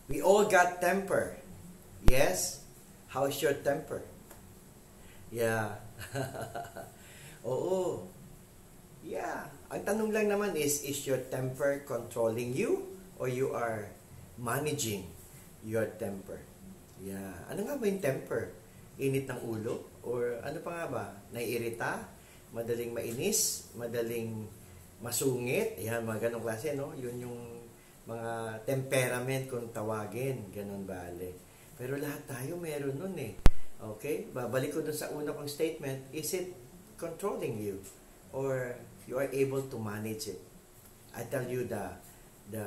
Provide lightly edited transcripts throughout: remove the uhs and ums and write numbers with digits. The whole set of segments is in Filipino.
We all got temper. Yes? How's your temper? Yeah. Oo. Yeah. Ang tanong lang naman is your temper controlling you or you are managing your temper? Yeah. Ano nga ba yung temper? Init ng ulo? Or ano pa nga ba? Naiirita? Madaling mainis? Madaling masungit? Yan, mga ganong klase, no? Yun yung mga temperament kung tawagin. Ganon bale. Pero lahat tayo meron nun eh. Okay? Babalik ko dun sa una kong statement. Is it controlling you? Or you are able to manage it? I tell you the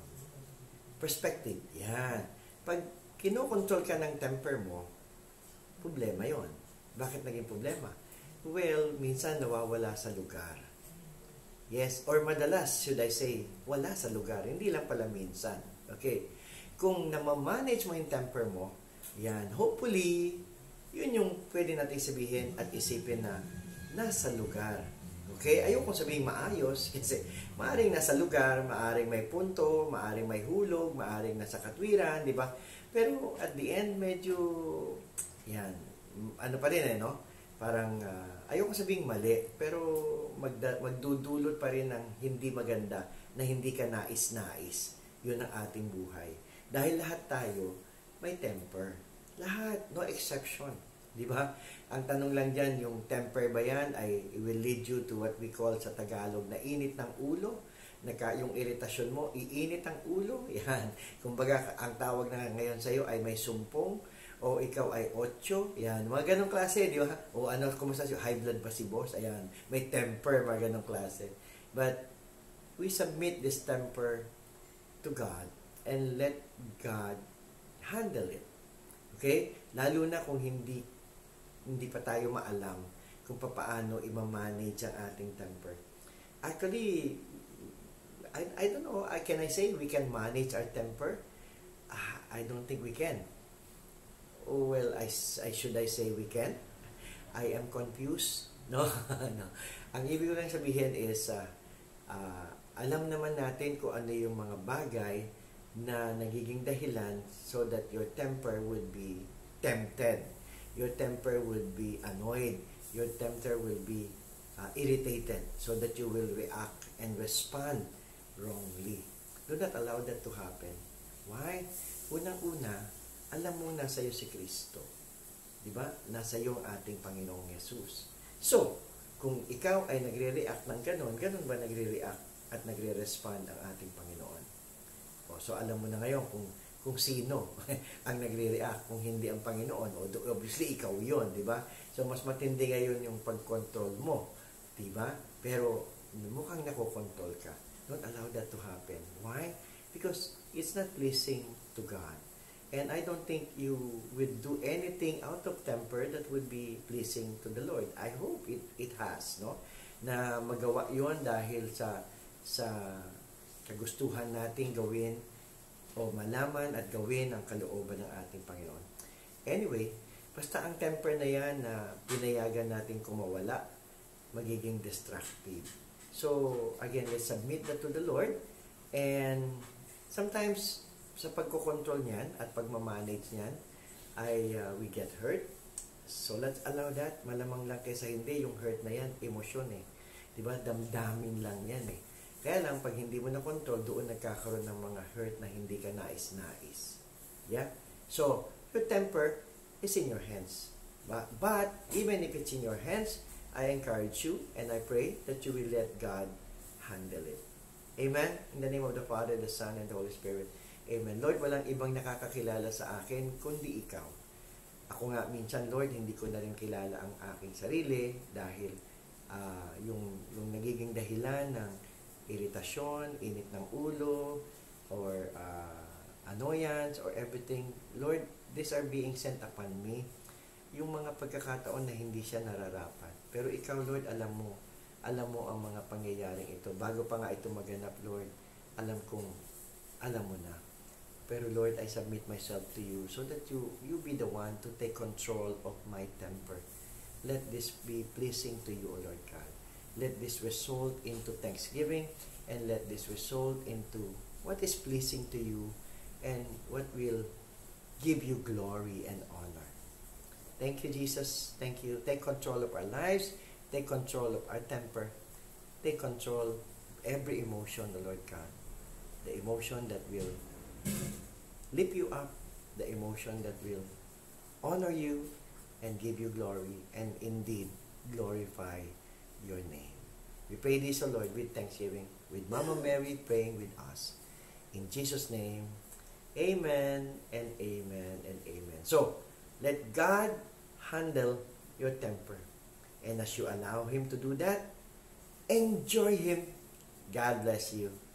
perspective. Yan. Pag kinokontrol ka ng temper mo, problema yon. Bakit naging problema? Well, minsan nawawala sa lugar. Yes, or madalas, should I say, wala sa lugar. Hindi lang pala minsan. Okay? Kung namamanage mo yung temper mo, yan, hopefully, yun yung pwede natin sabihin at isipin na nasa lugar. Okay? Ayoko sabihin maayos kasi maaring nasa lugar, maaring may punto, maaring may hulog, maaring nasa katwiran, di ba? Pero at the end, medyo, yan, ano pa rin no? Parang, ayoko sabihin mali, pero magdudulot pa rin ng hindi maganda na hindi ka nais-nais. Yun ang ating buhay. Dahil lahat tayo may temper. Lahat, no exception. Di ba? Ang tanong lang dyan, yung temper ba yan ay will lead you to what we call sa Tagalog na init ng ulo. Yung iritasyon mo, iinit ang ulo. Yan. Kumbaga, ang tawag na ngayon sa'yo ay may sumpong o ikaw ay 8. Yan. Mga ganong klase, di ba? O ano, kumusta siya? High blood ba si boss? Ayan. May temper, mga ganong klase. But we submit this temper to God and let God handle it. Okay? Lalo na kung hindi pa tayo maalam kung paano i-manage ang ating temper. Actually, I don't know, can I say we can manage our temper? I don't think we can. Oh, well, should I say we can? I am confused. No? No. Ang ibig ko lang sabihin is, alam naman natin kung ano yung mga bagay na nagiging dahilan so that your temper would be tempted. Your temper would be annoyed. Your temper will be irritated so that you will react and respond wrongly. Do not allow that to happen. Why? Unang-una, alam mo nasa iyo si Kristo. Diba? Nasa iyo ang ating Panginoong Yesus. So, kung ikaw ay nagre-react ng ganon ba nagre-react at nagre-respond ang ating Panginoon? So, alam mo na ngayon kung sino ang nagre-react, kung hindi ang Panginoon. Obviously, ikaw yon, di ba? So, mas matindi ngayon yung pag-control mo, di ba? Pero, mukhang nakokontrol ka. Don't allow that to happen. Why? Because it's not pleasing to God. And I don't think you would do anything out of temper that would be pleasing to the Lord. I hope it has, no? Na magawa yon dahil sa kagustuhan nating gawin o malaman at gawin ang kalooban ng ating Panginoon. Anyway, basta ang temper na yan na pinayagan natin kumawala, magiging destructive. So, again, let's submit that to the Lord. And sometimes, sa pagkocontrol niyan at pagmamanage niyan, we get hurt. So, let's allow that. Malamang lang kaysa hindi, yung hurt na yan, emosyon eh. Diba? Damdamin lang yan eh. Kaya lang, pag hindi mo na-control, doon nagkakaroon ng mga hurt na hindi ka nais-nais. Yeah? So, your temper is in your hands. But even if it's in your hands, I encourage you and I pray that you will let God handle it. Amen? In the name of the Father, the Son, and the Holy Spirit. Amen. Lord, walang ibang nakakakilala sa akin kundi Ikaw. Ako nga minsan, Lord, hindi ko na rin kilala ang aking sarili dahil yung nagiging dahilan ng iritasyon, init ng ulo, or annoyance, or everything. Lord, these are being sent upon me. Yung mga pagkakataon na hindi siya nararapat. Pero Ikaw, Lord, alam mo ang mga pangyayaring ito. Bago pa nga ito maganap, Lord, alam mo na. Pero Lord, I submit myself to you so that you be the one to take control of my temper. Let this be pleasing to you, O Lord God. Let this result into thanksgiving and let this result into what is pleasing to you and what will give you glory and honor. Thank you, Jesus. Thank you. Take control of our lives. Take control of our temper. Take control of every emotion, the Lord God. The emotion that will lift you up. The emotion that will honor you and give you glory and indeed glorify your name. We pray this, O Lord, with thanksgiving, with Mama Mary praying with us. In Jesus' name, amen and amen and amen. So, let God handle your temper. And as you allow Him to do that, enjoy Him. God bless you.